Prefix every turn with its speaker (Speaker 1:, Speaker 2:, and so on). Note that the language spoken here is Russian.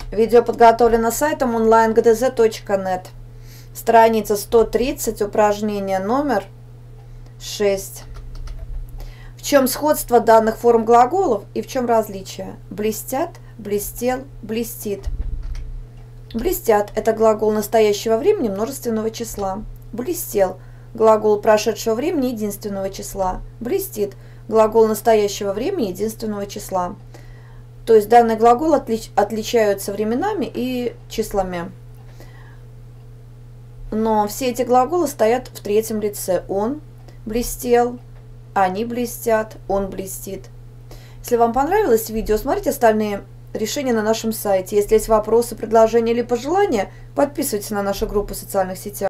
Speaker 1: Видео подготовлено сайтом onlinegdz.net. Страница 130, упражнение номер 6. В чем сходство данных форм глаголов и в чем различие? Блестят, блестел, блестит. Блестят – это глагол настоящего времени множественного числа. Блестел – глагол прошедшего времени единственного числа. Блестит – глагол настоящего времени единственного числа. То есть данные глаголы отличаются временами и числами. Но все эти глаголы стоят в третьем лице. Он блестел, они блестят, он блестит. Если вам понравилось видео, смотрите остальные решения на нашем сайте. Если есть вопросы, предложения или пожелания, подписывайтесь на нашу группу в социальных сетях.